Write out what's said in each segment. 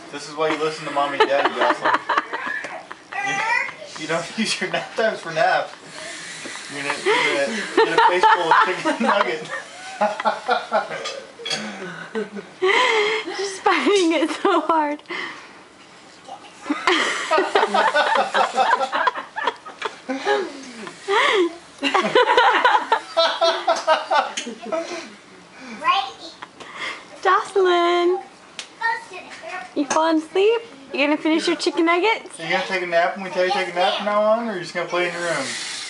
This is why you listen to Mommy and Daddy, Jocelyn. You don't use your nap times for naps. You're gonna get a face full of chicken nugget. Just fighting it so hard. Jocelyn, you falling asleep? You gonna finish your chicken nuggets? Are you gonna take a nap when we tell you to take a nap from now on, or are you just gonna play in your room?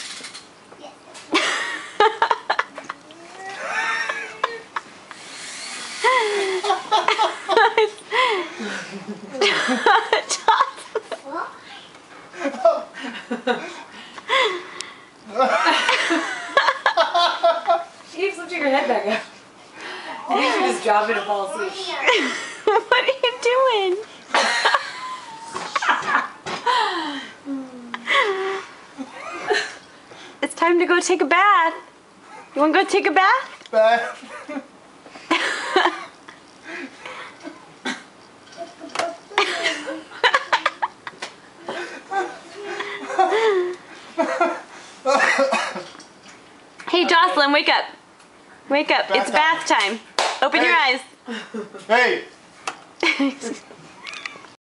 She keeps lifting her head back up. You should just drop it and fall asleep. What are you doing? It's time to go take a bath. You want to go take a bath? Bath. Hey Jocelyn, wake up. Wake up. It's bath time. Open your eyes. Hey!